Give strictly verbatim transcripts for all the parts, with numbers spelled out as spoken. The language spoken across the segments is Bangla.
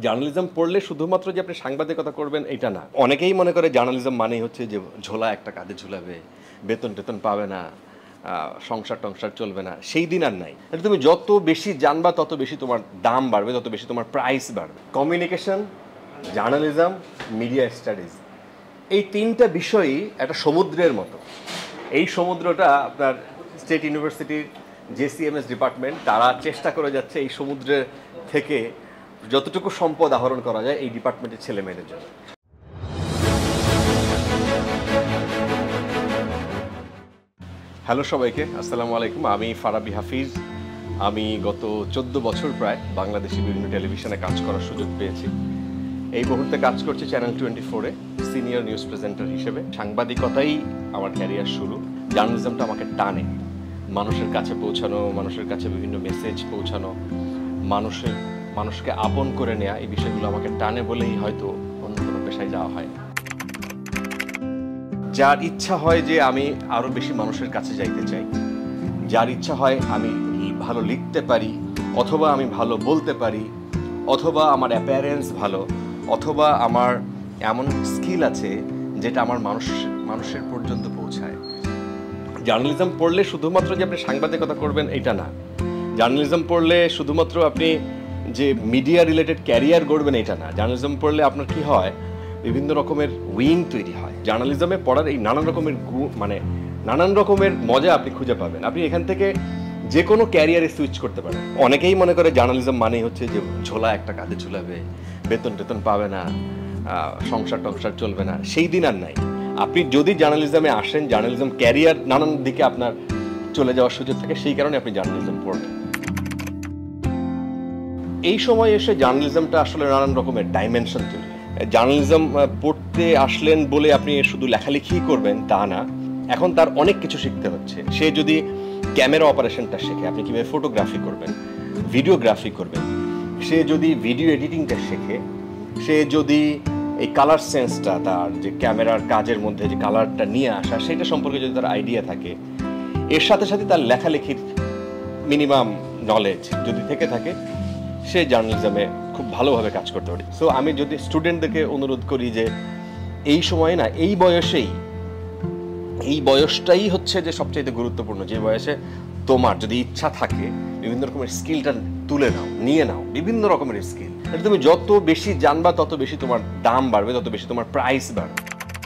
জার্নালিজম পড়লে শুধুমাত্র যে আপনি সাংবাদিকতা করবেন এটা না। অনেকেই মনে করে জার্নালিজম মানেই হচ্ছে যে ঝোলা একটা কাঁধে ঝুলাবে, বেতন টেতন পাবে না, সংসার টংসার চলবে না, সেই দিন আর নাই। এটা তুমি যত বেশি জানবা তত বেশি তোমার দাম বাড়বে, তত বেশি তোমার প্রাইস বাড়বে। কমিউনিকেশন, জার্নালিজম, মিডিয়া স্টাডিজ, এই তিনটা বিষয়ই একটা সমুদ্রের মতো। এই সমুদ্রটা আপনার স্টেট ইউনিভার্সিটির জেসিএমএস ডিপার্টমেন্ট তারা চেষ্টা করে যাচ্ছে এই সমুদ্রের থেকে যতটুকু সম্পদ আহরণ করা যায় এই ডিপার্টমেন্টের ছেলে মেয়েদের জন্য। হ্যালো সবাইকে, আসসালামু আলাইকুম। আমি ফারাবি হাফিজ। আমি গত চোদ্দ বছর প্রায় বাংলাদেশি বিভিন্ন টেলিভিশনে কাজ করার সুযোগ পেয়েছি। এই মুহূর্তে কাজ করছি চ্যানেল টোয়েন্টি ফোরে সিনিয়র নিউজ প্রেজেন্টার হিসেবে। সাংবাদিকতাই আমার ক্যারিয়ার শুরু। জার্নালিজমটা আমাকে টানে, মানুষের কাছে পৌঁছানো, মানুষের কাছে বিভিন্ন মেসেজ পৌঁছানো, মানুষের মানুষকে আপন করে নেওয়া, এই বিষয়গুলো আমাকে টানে বলেই হয়তো অন্য কোনো পেশায় যাওয়া হয় না। যার ইচ্ছা হয় যে আমি আরও বেশি মানুষের কাছে যাইতে চাই, যার ইচ্ছা হয় আমি ভালো লিখতে পারি, অথবা আমি ভালো বলতে পারি, অথবা আমার অ্যাপিয়ারেন্স ভালো, অথবা আমার এমন স্কিল আছে যেটা আমার মানুষ মানুষের পর্যন্ত পৌঁছায়। জার্নালিজম পড়লে শুধুমাত্র যে আপনি সাংবাদিকতা করবেন এটা না। জার্নালিজম পড়লে শুধুমাত্র আপনি যে মিডিয়া রিলেটেড ক্যারিয়ার গড়বেন এটা না। জার্নালিজম পড়লে আপনার কি হয়, বিভিন্ন রকমের উইং তৈরি হয়। জার্নালিজমে পড়ার এই নানান রকমের মানে নানান রকমের মজা আপনি খুঁজে পাবেন। আপনি এখান থেকে যে কোনো ক্যারিয়ারে সুইচ করতে পারেন। অনেকেই মনে করে জার্নালিজম মানেই হচ্ছে যে ঝোলা একটা কাঁধে ঝুলাবে, বেতন টেতন পাবে না, সংসার টংসার চলবে না, সেই দিন আর নাই। আপনি যদি জার্নালিজমে আসেন, জার্নালিজম ক্যারিয়ার নানান দিকে আপনার চলে যাওয়ার সুযোগ থাকে, সেই কারণে আপনি জার্নালিজম পড়বেন। এই সময় এসে জার্নালিজমটা আসলে নানান রকমের ডাইমেনশন তৈরি। জার্নালিজম পড়তে আসলেন বলে আপনি শুধু লেখালেখি করবেন তা না, এখন তার অনেক কিছু শিখতে হচ্ছে। সে যদি ক্যামেরা অপারেশনটা শেখে, আপনি কীভাবে ফটোগ্রাফি করবেন, ভিডিওগ্রাফি করবেন, সে যদি ভিডিও এডিটিংটা শেখে, সে যদি এই কালার সেন্সটা, তার যে ক্যামেরার কাজের মধ্যে যে কালারটা নিয়ে আসা, সেটা সম্পর্কে যদি তার আইডিয়া থাকে, এর সাথে সাথে তার লেখালেখির মিনিমাম নলেজ যদি থেকে থাকে, সে জার্নালিজমে খুব ভালোভাবে কাজ করতে পারে। সো আমি যদি স্টুডেন্টদেরকে অনুরোধ করি যে এই সময় না, এই বয়সেই, এই বয়সটাই হচ্ছে যে সবচাইতে গুরুত্বপূর্ণ। যে বয়সে তোমার যদি ইচ্ছা থাকে বিভিন্ন রকমের স্কিলটা তুলে নাও, নিয়ে নাও, বিভিন্ন রকমের স্কিল। এটা তুমি যত বেশি জানবা তত বেশি তোমার দাম বাড়বে, তত বেশি তোমার প্রাইস বাড়বে।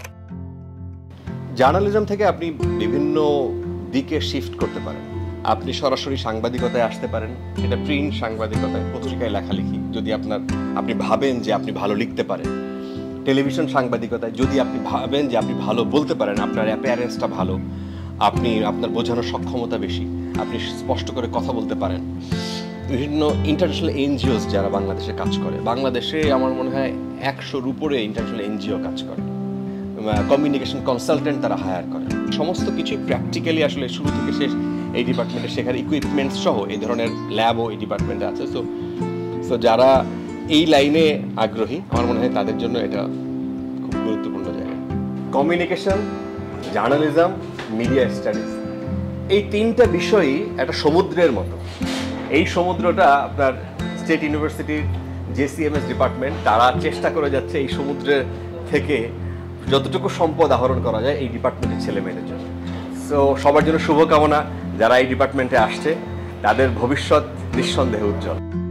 জার্নালিজম থেকে আপনি বিভিন্ন দিকে শিফট করতে পারেন। আপনি সরাসরি সাংবাদিকতায় আসতে পারেন, এটা প্রিন্ট সাংবাদিকতায়, পত্রিকায় লেখালেখি যদি আপনার আপনি ভাবেন যে আপনি ভালো লিখতে পারেন। টেলিভিশন সাংবাদিকতায় যদি আপনি ভাবেন যে আপনি ভালো বলতে পারেন, আপনার অ্যাপিয়ারেন্সটা ভালো, আপনি আপনার বোঝানোর সক্ষমতা বেশি, আপনি স্পষ্ট করে কথা বলতে পারেন। বিভিন্ন ইন্টারন্যাশনাল এনজিওস যারা বাংলাদেশে কাজ করে, বাংলাদেশে আমার মনে হয় একশোর উপরে ইন্টারন্যাশনাল এনজিও কাজ করে, কমিউনিকেশন কনসালটেন্ট তারা হায়ার করে। সমস্ত কিছু প্র্যাকটিক্যালি আসলে শুরু থেকে শেষ এই ডিপার্টমেন্টে শেখার ইকুইপমেন্টস সহ এই ধরনের ল্যাবও এই ডিপার্টমেন্টে আছে। সো সো যারা এই লাইনে আগ্রহী, আমার মনে হয় তাদের জন্য এটা খুব গুরুত্বপূর্ণ জায়গা। কমিউনিকেশন, জার্নালিজম, মিডিয়া স্টাডিজ, এই তিনটা বিষয়ই একটা সমুদ্রের মতো। এই সমুদ্রটা আপনার স্টেট ইউনিভার্সিটির জেসিএমএস ডিপার্টমেন্ট তারা চেষ্টা করে যাচ্ছে এই সমুদ্রের থেকে যতটুকু সম্পদ আহরণ করা যায় এই ডিপার্টমেন্টের ছেলে মেয়েদের জন্য। সো সবার জন্য শুভকামনা। যারা এই ডিপার্টমেন্টে আসছে তাদের ভবিষ্যৎ নিঃসন্দেহে উজ্জ্বল।